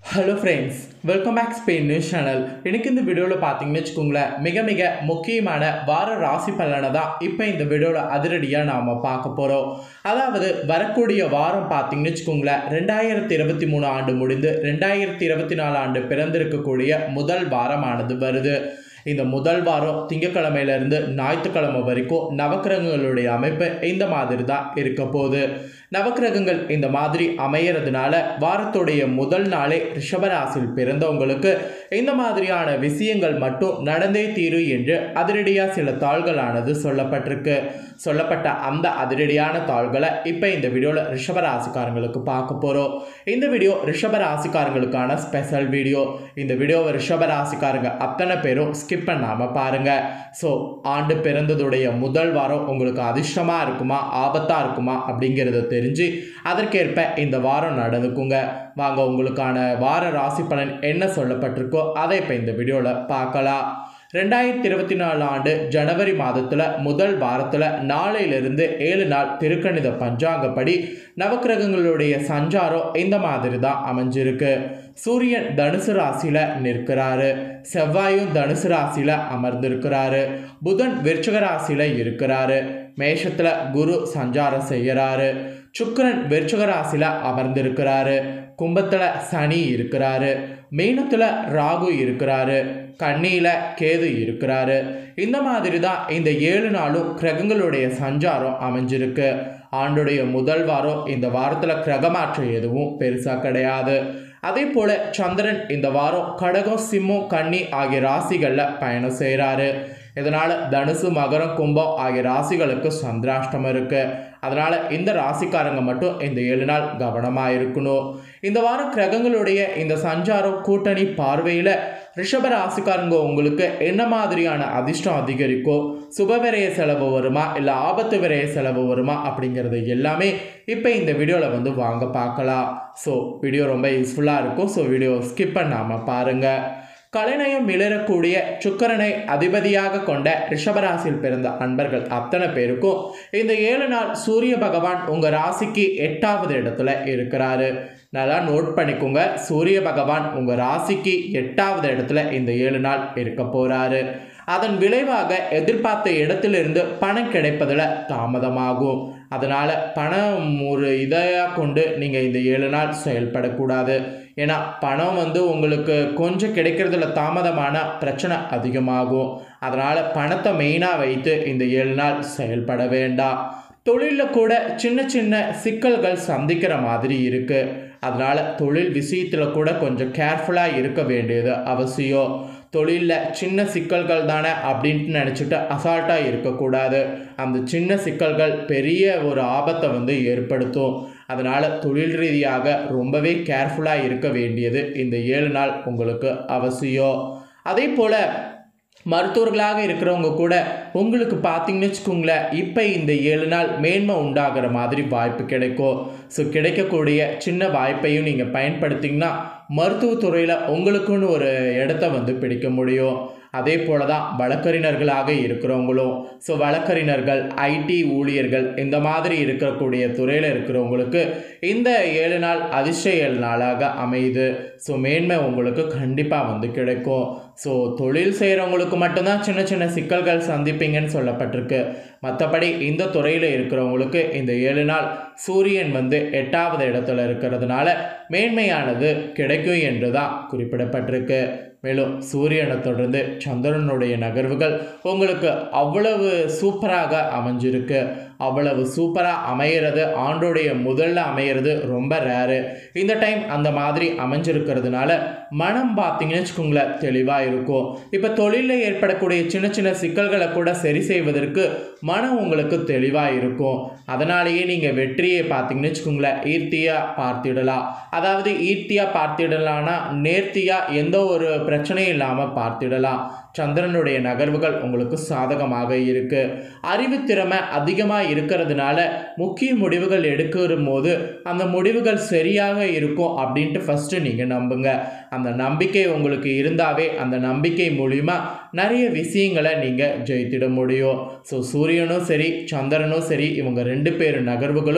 Hello friends, welcome back Spain news channel. எனக்கு இந்த வீடியோவில் பார்த்தீங்கன்னு வச்சுக்கோங்களேன், மிக மிக முக்கியமான வார ராசி பலனை தான் இப்போ இந்த வீடியோவில் அதிரடியாக நாம் பார்க்க போகிறோம். அதாவது வரக்கூடிய வாரம் பார்த்தீங்கன்னு வச்சுக்கோங்களேன், 2023 ஆண்டு முடிந்து 2024 ஆண்டு பிறந்திருக்கக்கூடிய முதல் வாரமானது வருது. இந்த முதல் வாரம் திங்கக்கிழமையிலிருந்து ஞாயிற்றுக்கிழமை வரைக்கும் நவக்கிரகங்களுடைய அமைப்பு இந்த மாதிரி தான் இருக்க போகுது. நவக்கிரகங்கள் இந்த மாதிரி அமையறதுனால வாரத்துடைய முதல் நாளே ரிஷபராசியில் பிறந்தவங்களுக்கு இந்த மாதிரியான விஷயங்கள் மட்டும் நடந்தே தீரும் என்று அதிரடியாக சில தாள்களானது சொல்லப்பட்ட அந்த அதிரடியான தாள்களை இப்போ இந்த வீடியோவில் ரிஷபராசிக்காரங்களுக்கு பார்க்க போகிறோம். இந்த வீடியோ ரிஷபராசிக்காரங்களுக்கான ஸ்பெஷல் வீடியோ. இந்த வீடியோவை ரிஷபராசிக்காரங்க அத்தனை பேரும் ஸ்கிப் பண்ணாமல் பாருங்கள். ஸோ ஆண்டு பிறந்ததுடைய முதல் வாரம் உங்களுக்கு அதிர்ஷ்டமாக இருக்குமா ஆபத்தாக இருக்குமா அப்படிங்கிறத தெரிஞ்சு அதற்கேற்ப இந்த வாரம் நடந்துக்குங்க. வாங்க, உங்களுக்கான வார ராசி பலன் என்ன சொல்லப்பட்டிருக்கோ அதை இப்போ இந்த வீடியோவில் பார்க்கலாம். 2024 ஆண்டு ஜனவரி மாதத்தில் முதல் வாரத்தில் நாளையிலிருந்து 7 நாள் திருக்கணித பஞ்சாங்கப்படி நவக்கிரகங்களுடைய சஞ்சாரம் இந்த மாதிரி தான் அமைஞ்சிருக்கு. சூரியன் தனுசு ராசியில் நிற்கிறாரு, செவ்வாயும் தனுசு ராசியில் அமர்ந்திருக்கிறாரு, புதன் விருச்சிக ராசியில் இருக்கிறாரு, மேஷத்தில் குரு சஞ்சாரம் செய்கிறாரு, சுக்கிரன் விருச்சிக ராசியில் அமர்ந்திருக்கிறாரு, கும்பத்தில் சனி இருக்கிறாரு, மீனத்தில் ராகு இருக்கிறாரு, கன்னியில் கேது இருக்கிறாரு. இந்த மாதிரி தான் இந்த 7 நாளும் கிரகங்களுடைய சஞ்சாரம் அமைஞ்சிருக்கு. ஆண்டுடைய முதல் வாரம் இந்த வாரத்தில் கிரகமாற்றம் எதுவும் பெருசாக கிடையாது. அதே போல் சந்திரன் இந்த வாரம் கடகம், சிம்மம், கன்னி ஆகிய ராசிகளில் பயணம் செய்கிறாரு. இதனால் தனுசு, மகரம், கும்பம் ஆகிய ராசிகளுக்கு சந்திராஷ்டமம் இருக்குது. அதனால் இந்த ராசிக்காரங்க மட்டும் இந்த 7 நாள் கவனமாக இருக்கணும். இந்த வாரம் கிரகங்களுடைய இந்த சஞ்சாரம் கூட்டணி பார்வையில் ரிஷப ராசிக்காரங்க உங்களுக்கு என்ன மாதிரியான அதிர்ஷ்டம் அதிகரிக்கோ, சுபவிரய செலவு வருமா இல்லை ஆபத்து விரய செலவு வருமா அப்படிங்கிறது எல்லாமே இப்போ இந்த வீடியோவில் வாங்க பார்க்கலாம். ஸோ வீடியோ ரொம்ப யூஸ்ஃபுல்லாக இருக்கும். ஸோ வீடியோ ஸ்கிப் பண்ணாமல் பாருங்கள். கலைநயம் மிளரக்கூடிய சுக்கிரனை அதிபதியாக கொண்ட ரிஷபராசியில் பிறந்த அன்பர்கள் அத்தனை பேருக்கும் இந்த 7 நாள் சூரிய பகவான் உங்கள் ராசிக்கு 8வது இடத்துல இருக்கிறாரு. நல்லா நோட் பண்ணிக்கோங்க, சூரிய பகவான் உங்கள் ராசிக்கு 8வது இடத்துல இந்த 7 நாள் இருக்க போகிறாரு. அதன் விளைவாக எதிர்பார்த்த இடத்திலிருந்து பணம் கிடைப்பதில் தாமதமாகும். அதனால் பணம் ஒரு இதையாக கொண்டு நீங்கள் இந்த 7 நாள் செயல்படக்கூடாது. ஏன்னா பணம் உங்களுக்கு கொஞ்சம் கிடைக்கிறதுல தாமதமான பிரச்சனை அதிகமாகும். அதனால் பணத்தை மெயினாக வைத்து இந்த 7 நாள் செயல்பட வேண்டாம். தொழிலில் கூட சின்ன சின்ன சிக்கல்கள் சந்திக்கிற மாதிரி இருக்குது. அதனால் தொழில் விஷயத்தில் கூட கொஞ்சம் கேர்ஃபுல்லாக இருக்க வேண்டியது அவசியம். தொழிலில் சின்ன சிக்கல்கள் தானே அப்படின்ட்டு நினச்சிட்டு அசால்ட்டாக இருக்கக்கூடாது. அந்த சின்ன சிக்கல்கள் பெரிய ஒரு ஆபத்தை ஏற்படுத்தும். அதனால் தொழில் ரீதியாக ரொம்பவே கேர்ஃபுல்லாக இருக்க வேண்டியது இந்த 7 நாள் உங்களுக்கு அவசியம். அதே போல் மருத்துவர்களாக இருக்கிறவங்க கூட உங்களுக்கு பார்த்தீங்கன்னு வச்சுக்கோங்களேன், இப்போ இந்த 7 நாள் மேன்மை உண்டாகிற மாதிரி வாய்ப்பு கிடைக்கும். ஸோ கிடைக்கக்கூடிய சின்ன வாய்ப்பையும் நீங்கள் பயன்படுத்திங்கன்னா மருத்துவத்துறையில் உங்களுக்குன்னு ஒரு இடத்த பிடிக்க முடியும். அதே போல தான் வழக்கறிஞர்களாக இருக்கிறவங்களும். ஸோ வழக்கறிஞர்கள், ஐடி ஊழியர்கள் இந்த மாதிரி இருக்கக்கூடிய துறையில் இருக்கிறவங்களுக்கு இந்த 7 நாள் அதிர்ஷ்ட 7 நாளாக அமையுது. ஸோ மேன்மை உங்களுக்கு கண்டிப்பாக கிடைக்கும். ஸோ தொழில் செய்கிறவங்களுக்கு மட்டும்தான் சின்ன சின்ன சிக்கல்கள் சந்திப்பீங்கன்னு சொல்லப்பட்டிருக்கு. மற்றபடி இந்த துறையில் இருக்கிறவங்களுக்கு இந்த 7 நாள் சூரியன் 8வது இடத்துல இருக்கிறதுனால மேன்மையானது கிடைக்கும் என்று தான் குறிப்பிடப்பட்டிருக்கு. மேலும் சூரியனை தொடர்ந்து சந்திரனுடைய நகர்வுகள் உங்களுக்கு அவ்வளவு சூப்பராக அமைஞ்சிருக்கு. அவ்வளவு சூப்பராக அமையிறது ஆண்டோடைய முதல்ல அமையிறது ரொம்ப ரேரு. இந்த டைம் அந்த மாதிரி அமைஞ்சிருக்கிறதுனால மனம் பார்த்தீங்கன்னு வச்சுக்கோங்களேன் தெளிவாக இருக்கும். இப்போ தொழிலில் ஏற்படக்கூடிய சின்ன சின்ன சிக்கல்களை கூட சரி செய்வதற்கு மனம் உங்களுக்கு தெளிவாக இருக்கும். அதனாலேயே நீங்கள் வெற்றியை பார்த்தீங்கன்னு வச்சுக்கோங்களேன் ஈர்த்தியாக பார்த்திடலாம். அதாவது ஈர்த்தியாக பார்த்திடலான்னா நேர்த்தியாக எந்த ஒரு பிரச்சனையும் இல்லாமல் பார்த்திடலாம். சந்திரனுடைய நகர்வுகள் உங்களுக்கு சாதகமாக இருக்குது. அறிவுத்திறமை அதிகமாக இருக்கிறதுனால முக்கிய முடிவுகள் எடுக்கிற போது அந்த முடிவுகள் சரியாக இருக்கும் அப்படின்ட்டு ஃபஸ்ட்டு நீங்கள் நம்புங்க. அந்த நம்பிக்கை உங்களுக்கு இருந்தாவே அந்த நம்பிக்கை மூலிமா நிறைய விஷயங்களை நீங்கள் ஜெயித்திட முடியும். ஸோ சூரியனும் சரி சந்திரனும் சரி இவங்க 2 பேர் நகர்வுகளும்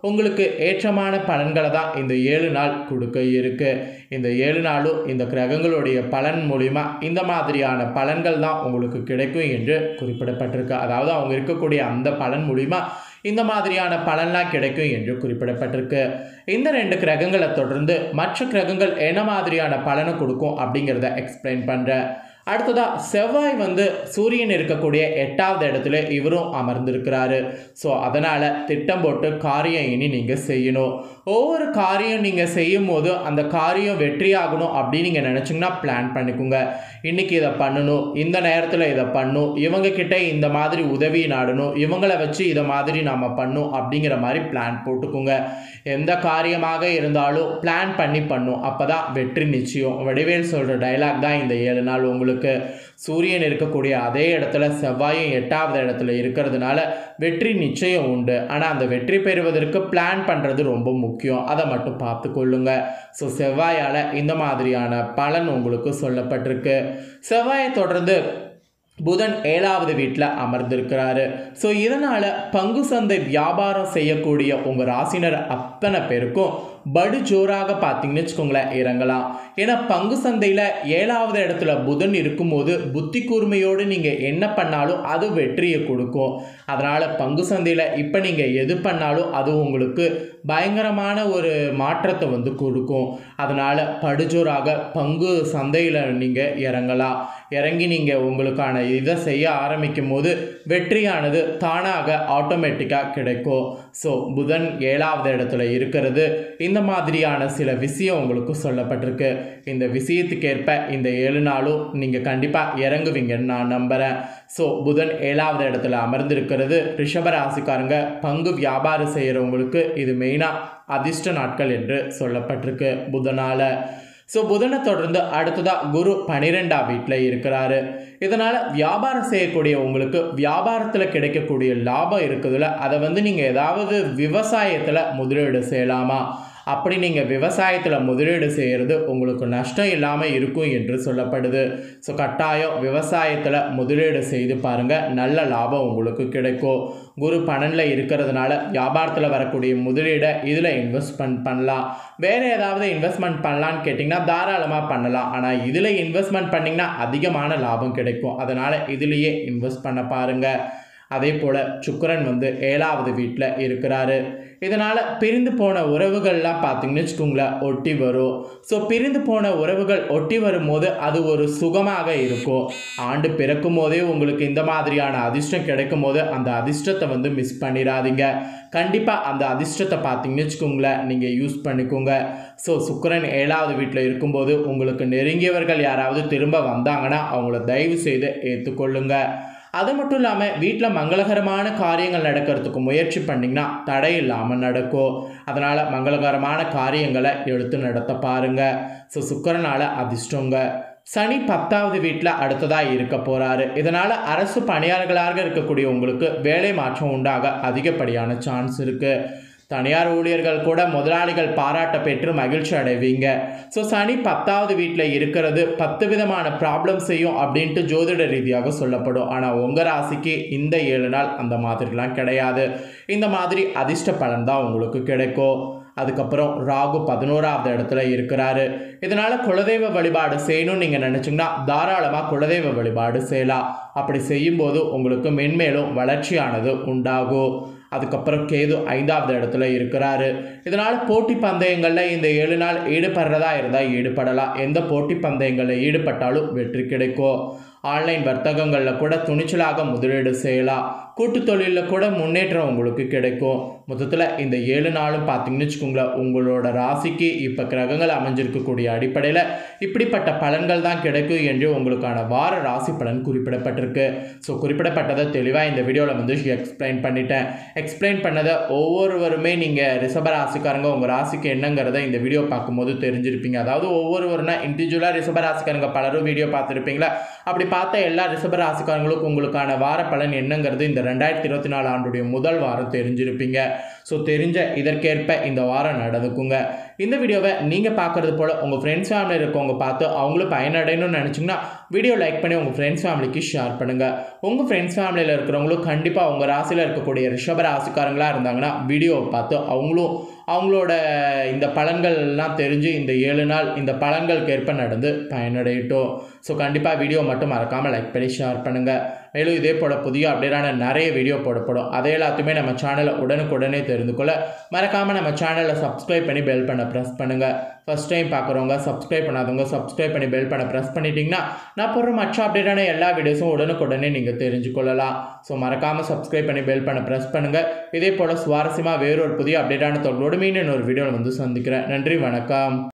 உங்களுக்கு ஏற்றமான பலன்களை தான் இந்த 7 நாள் கொடுக்க இருக்கு. இந்த 7 நாளும் இந்த கிரகங்களுடைய பலன் மூலிமா இந்த மாதிரியான பலன்கள் தான் உங்களுக்கு கிடைக்கும் என்று குறிப்பிடப்பட்டிருக்கு. அதாவது அவங்க இருக்கக்கூடிய அந்த பலன் மூலிமா இந்த மாதிரியான பலன்லாம் கிடைக்கும் என்று குறிப்பிடப்பட்டிருக்கு. இந்த 2 கிரகங்களை தொடர்ந்து மற்ற கிரகங்கள் என்ன மாதிரியான பலனை கொடுக்கும் அப்படிங்கிறத எக்ஸ்பிளைன் பண்ணுறேன். அடுத்ததா செவ்வாய் வந்து சூரியன் இருக்கக்கூடிய 8வது இடத்துல இவரும் அமர்ந்திருக்கிறாரு. ஸோ அதனால் திட்டம் போட்டு காரியம் இனி நீங்கள் செய்யணும். ஒவ்வொரு காரியம் நீங்கள் செய்யும் போது அந்த காரியம் வெற்றியாகணும் அப்படின்னு நீங்கள் நினச்சிங்கன்னா பிளான் பண்ணிக்கோங்க. இன்றைக்கி இதை பண்ணணும், இந்த நேரத்தில் இதை பண்ணணும், இவங்கக்கிட்ட இந்த மாதிரி உதவி நாடணும், இவங்களை வச்சு இதை மாதிரி நம்ம பண்ணணும் அப்படிங்கிற மாதிரி பிளான் போட்டுக்கோங்க. எந்த காரியமாக இருந்தாலும் பிளான் பண்ணி பண்ணும், அப்போ தான் வெற்றி நிச்சயம். வடிவேல் சொல்கிற டைலாக் தான் இந்த 7 நாள் உங்களுக்கு. சூரியன் இருக்கக்கூடிய அதே இடத்துல செவ்வாயும் 8வது இடத்துல இருக்கிறதுனால வெற்றி நிச்சயம் உண்டு. ஆனால் அந்த வெற்றி பெறுவதற்கு பிளான் பண்ணுறது ரொம்ப முக்கியம். அதை மட்டும் பார்த்து கொள்ளுங்க. ஸோ செவ்வாயால் இந்த மாதிரியான பலன் உங்களுக்கு சொல்லப்பட்டிருக்கு. செவ்வாயை தொடர்ந்து புதன் 7வது வீட்டில் அமர்ந்திருக்கிறாரு. ஸோ இதனால் பங்கு சந்தை வியாபாரம் செய்யக்கூடிய உங்கள் ராசினர் அத்தனை பேருக்கும் படு ஜோராக பார்த்தீங்கன்னு வச்சுக்கோங்களேன் இறங்கலாம். ஏன்னா பங்கு சந்தையில் 7வது இடத்துல புதன் இருக்கும்போது புத்தி கூர்மையோடு நீங்கள் என்ன பண்ணாலும் அது வெற்றியை கொடுக்கும். அதனால் பங்கு சந்தையில் இப்போ நீங்கள் எது பண்ணாலும் அது உங்களுக்கு பயங்கரமான ஒரு மாற்றத்தை வந்து கொடுக்கும். அதனால் படுஜோராக பங்கு சந்தையில் நீங்கள் இறங்கலாம். இறங்கி நீங்கள் உங்களுக்கான இதை செய்ய ஆரம்பிக்கும் போது வெற்றியானது தானாக ஆட்டோமேட்டிக்காக கிடைக்கும். ஸோ புதன் 7வது இடத்துல இருக்கிறது இந்த மாதிரியான சில விஷயம் உங்களுக்கு சொல்லப்பட்டிருக்கு. இந்த விஷயத்துக்கேற்ப இந்த 7 நாளும் நீங்கள் கண்டிப்பாக இறங்குவீங்கன்னு நான் நம்புகிறேன். ஸோ புதன் 7வது இடத்துல அமர்ந்திருக்கிறது ரிஷபராசிக்காரங்க பங்கு வியாபாரம் செய்கிறவங்களுக்கு இது மெயினாக அதிர்ஷ்ட நாட்கள் என்று சொல்லப்பட்டிருக்கு புதனால். ஸோ புதனை தொடர்ந்து அடுத்ததாக குரு 12ஆம் வீட்டில் இருக்கிறாரு. இதனால் வியாபாரம் செய்யக்கூடிய உங்களுக்கு வியாபாரத்தில் கிடைக்கக்கூடிய லாபம் இருக்குதுல்ல, அதை வந்து நீங்கள் ஏதாவது விவசாயத்தில் முதலீடு செய்யலாமா? அப்படி நீங்கள் விவசாயத்தில் முதலீடு செய்கிறது உங்களுக்கு நஷ்டம் இல்லாமல் இருக்கும் என்று சொல்லப்படுது. ஸோ கட்டாயம் விவசாயத்தில் முதலீடு செய்து பாருங்கள், நல்ல லாபம் உங்களுக்கு கிடைக்கும். குரு 12ல் இருக்கிறதுனால வியாபாரத்தில் வரக்கூடிய முதலீடை இதில் இன்வெஸ்ட்மெண்ட் பண்ணலாம். வேறு ஏதாவது இன்வெஸ்ட்மெண்ட் பண்ணலான்னு கேட்டிங்கன்னா தாராளமாக பண்ணலாம். ஆனால் இதில் இன்வெஸ்ட்மெண்ட் பண்ணிங்கன்னா அதிகமான லாபம் கிடைக்கும். அதனால் இதிலேயே இன்வெஸ்ட் பண்ண பாருங்கள். அதே போல் சுக்கிரன் வந்து 7வது வீட்டில் இருக்கிறாரு. இதனால் பிரிந்து போன உறவுகள்லாம் பார்த்திங்கன்னு வச்சுக்கோங்களேன் ஒட்டி வரும். ஸோ பிரிந்து போன உறவுகள் ஒட்டி வரும்போது அது ஒரு சுகமாக இருக்கும். ஆண்டு பிறக்கும் போதே உங்களுக்கு இந்த மாதிரியான அதிர்ஷ்டம் கிடைக்கும் போது அந்த அதிர்ஷ்டத்தை வந்து மிஸ் பண்ணிடாதீங்க. கண்டிப்பாக அந்த அதிர்ஷ்டத்தை பார்த்திங்கன்னு வச்சுக்கோங்களேன் நீங்கள் யூஸ் பண்ணிக்கோங்க. ஸோ சுக்கிரன் 7வது வீட்டில் இருக்கும்போது உங்களுக்கு நெருங்கியவர்கள் யாராவது திரும்ப வந்தாங்கன்னா அவங்கள தயவு செய்து ஏற்றுக்கொள்ளுங்க. அது மட்டும் இல்லாமல் வீட்டில் மங்களகரமான காரியங்கள் நடக்கிறதுக்கு முயற்சி பண்ணிங்கன்னா தடை இல்லாமல் நடக்கும். அதனால் மங்களகரமான காரியங்களை எடுத்து நடத்த பாருங்கள். ஸோ சுக்கிரனால் அதிர்ஷ்டங்க. சனி 10வது வீட்டில் அடுத்ததாக இருக்க போகிறாரு. இதனால் அரசு பணியாளர்களாக இருக்கக்கூடிய உங்களுக்கு வேலை மாற்றம் உண்டாக அதிகப்படியான சான்ஸ் இருக்குது. தனியார் ஊழியர்கள் கூட முதலாளிகள் பாராட்ட பெற்று மகிழ்ச்சி அடைவீங்க. ஸோ சனி 10வது வீட்டில் இருக்கிறது 10 விதமான ப்ராப்ளம் செய்யும் அப்படின்ட்டு ஜோதிட ரீதியாக சொல்லப்படும். ஆனால் உங்கள் ராசிக்கு இந்த 7 நாள் அந்த மாதிரிலாம் கிடையாது. இந்த மாதிரி அதிர்ஷ்ட பலன் தான் உங்களுக்கு கிடைக்கும். அதுக்கப்புறம் ராகு 11வது இடத்துல இருக்கிறாரு. இதனால் குலதெய்வ வழிபாடு செய்யணும்னு நீங்கள் நினச்சிங்கன்னா தாராளமாக குலதெய்வ வழிபாடு செய்யலாம். அப்படி செய்யும்போது உங்களுக்கு மென்மேலும் வளர்ச்சியானது உண்டாகும். அதுக்கப்புறம் கேது 5வது இடத்துல இருக்கிறாரு. இதனால் போட்டி பந்தயங்களில் இந்த 7 நாள் ஈடுபடுறதா இருந்தால் ஈடுபடலாம். எந்த போட்டி பந்தயங்களில் ஈடுபட்டாலும் வெற்றி கிடைக்கும். ஆன்லைன் வர்த்தகங்களில் கூட துணிச்சலாக முதலீடு செய்யலாம். கூட்டு தொழிலில் கூட முன்னேற்றம் உங்களுக்கு கிடைக்கும். மொத்தத்தில் இந்த 7 நாளும் பார்த்தீங்கன்னு வச்சுக்கோங்களேன் உங்களோட ராசிக்கு இப்போ கிரகங்கள் அமைஞ்சிருக்கக்கூடிய அடிப்படையில் இப்படிப்பட்ட பலன்கள் தான் கிடைக்கும் என்று உங்களுக்கான வார ராசி பலன் குறிப்பிடப்பட்டிருக்கு. ஸோ குறிப்பிடப்பட்டதை தெளிவாக இந்த வீடியோவில் வந்து எக்ஸ்பிளைன் பண்ணிட்டேன். எக்ஸ்பிளைன் பண்ணதை ஒவ்வொருவருமே நீங்கள் ரிஷபராசிக்காரங்க உங்கள் ராசிக்கு என்னங்கிறத இந்த வீடியோ பார்க்கும்போது தெரிஞ்சிருப்பீங்க. அதாவது ஒவ்வொருவருனா இண்டிவிஜுவலாக ரிஷபராசிக்காரங்க பலரும் வீடியோ பார்த்துருப்பீங்களா? அப்படி பார்த்த எல்லா ரிஷபராசிக்காரங்களுக்கும் உங்களுக்கான வார பலன் என்னங்கிறது இந்த இந்த 2024 ஆண்டுடைய முதல் வாரம் தெரிஞ்சிருப்பீங்க. ஸோ தெரிஞ்ச இதற்கேற்ப இந்த வாரம் நடந்துக்குங்க. இந்த வீடியோவை நீங்கள் பார்க்குறது போல் உங்கள் ஃப்ரெண்ட்ஸ் ஃபேமிலியில் இருக்கவங்க பார்த்து அவங்களும் பயனடையணும்னு நினச்சிங்கன்னா வீடியோ லைக் பண்ணி உங்கள் ஃப்ரெண்ட்ஸ் ஃபேமிலிக்கு ஷேர் பண்ணுங்கள். உங்கள் ஃப்ரெண்ட்ஸ் ஃபேமிலியில் இருக்கிறவங்களும் கண்டிப்பாக உங்கள் ராசியில் இருக்கக்கூடிய ரிஷப ராசிக்காரங்களாக இருந்தாங்கன்னா வீடியோவை பார்த்து அவங்களும் அவங்களோட இந்த பலன்கள்லாம் தெரிஞ்சு இந்த 7 நாள் இந்த பலன்களுக்கு ஏற்ப நடந்து பயனடையட்டும். ஸோ கண்டிப்பாக வீடியோ மட்டும் மறக்காமல் லைக் பண்ணி ஷேர் பண்ணுங்கள். மேலும் இதே போல் புதிய அப்டேட்டான நிறைய வீடியோ போடப்படும். அதை எல்லாத்தையுமே நம்ம சேனலை உடனுக்குடனே தெரிந்து கொள்ள மறக்காமல் நம்ம சேனலை சப்ஸ்கிரைப் பண்ணி பெல் பண்ண ப்ரெஸ் பண்ணுங்கள். ஃபஸ்ட் டைம் பார்க்குறவங்க சப்ஸ்கிரைப் பண்ணாதவங்க சப்ஸ்கிரைப் பண்ணி பெல் பண்ண ப்ரெஸ் பண்ணிட்டீங்கன்னா நான் போடுற மற்ற அப்டேட்டான எல்லா வீடியோஸும் உடனுக்குடனே நீங்கள் தெரிஞ்சுக்கொள்ளலாம். ஸோ மறக்காமல் சப்ஸ்கிரைப் பண்ணி பெல் பண்ண ப்ரெஸ் பண்ணுங்கள். இதே போல் சுவாரஸ்யமாக வேறொரு புதிய அப்டேட்டான தொழிலோடு மீண்டும் ஒரு வீடியோவில் வந்து சந்திக்கிறேன். நன்றி, வணக்கம்.